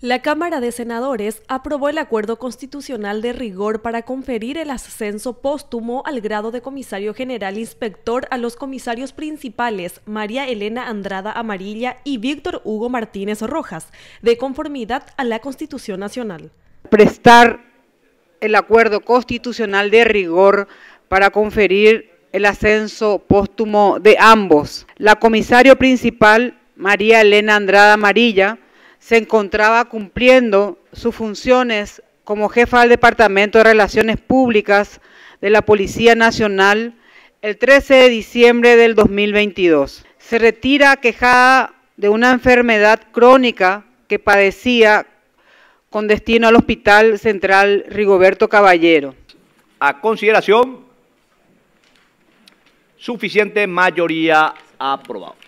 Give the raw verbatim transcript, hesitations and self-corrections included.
La Cámara de Senadores aprobó el acuerdo constitucional de rigor para conferir el ascenso póstumo al grado de comisario general inspector a los comisarios principales María Elena Andrada Amarilla y Víctor Hugo Martínez Rojas, de conformidad a la Constitución Nacional. Prestar el acuerdo constitucional de rigor para conferir el ascenso póstumo de ambos. La comisario principal, María Elena Andrada Amarilla, se encontraba cumpliendo sus funciones como jefa del Departamento de Relaciones Públicas de la Policía Nacional el trece de diciembre del dos mil veintidós. Se retira quejada de una enfermedad crónica que padecía con destino al Hospital Central Rigoberto Caballero. A consideración, suficiente mayoría aprobado.